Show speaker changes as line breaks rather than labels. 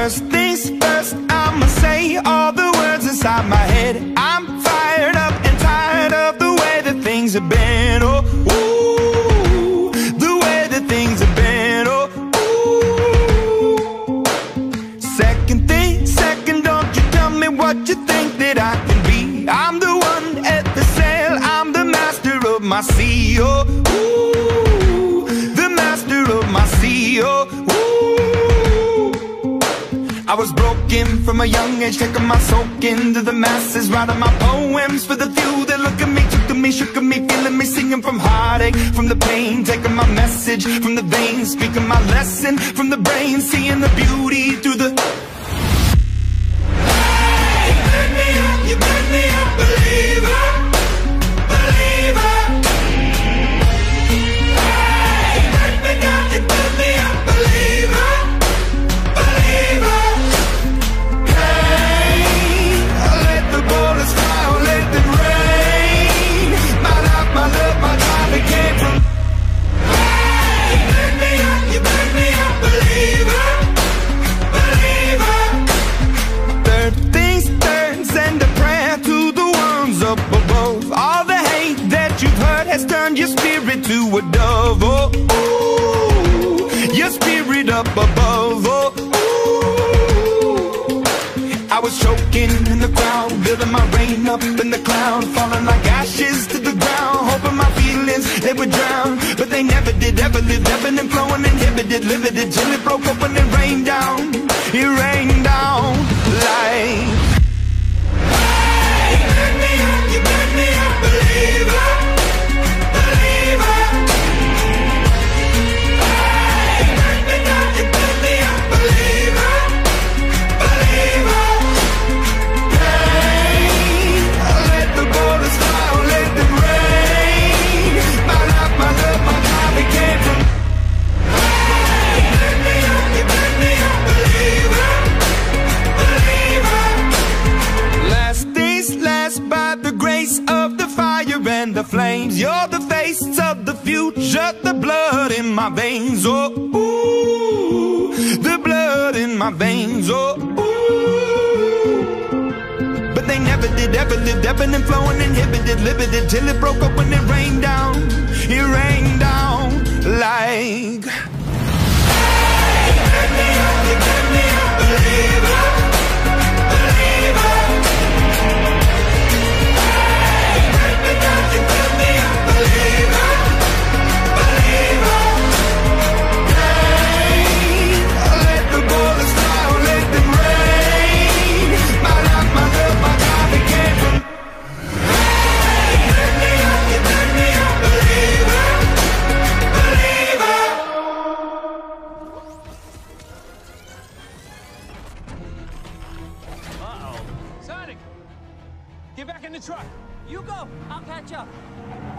First things first, I'ma say all the words inside my head. I'm fired up and tired of the way that things have been. Oh, ooh, the way that things have been. Oh, ooh. Second thing, second, don't you tell me what you think that I can be. I'm the one at the sail, I'm the master of my sea. Oh, ooh, the master of my sea. Oh, ooh. I was broken from a young age, taking my soak into the masses, writing my poems for the few that look at me, took to me, shook at me, feeling me, singing from heartache, from the pain, taking my message from the veins, speaking my lesson from the brain, seeing the beauty through the... Hey, you burn me up, believer, believer. Hey, you burn me up, believer, believer. Turned your spirit to a dove, oh, ooh, your spirit up above, oh, ooh. I was choking in the crowd, building my rain up in the cloud, falling like ashes to the ground, hoping my feelings, they would drown, but they never did, ever lived, ebbing and flowing, inhibited, limited, till it broke open and rained down, it rained down like... Hey, you burn me up, believer. And the flames, you're the face of the future, the blood in my veins, oh, ooh, the blood in my veins, oh, ooh. But they never did, ever lived, ebbing and flowing, inhibited, limited, till it broke open and rained down, it rained down like... Hey, you burn me up, believer, believer. You burn me up, believer, believer. Hey, let the bullets fly, let them rain. My life, my love, my God, it came from... Hey, you burn me up, believer, believer.
Uh-oh. Sonic! Get back in the truck! You go! I'll catch up!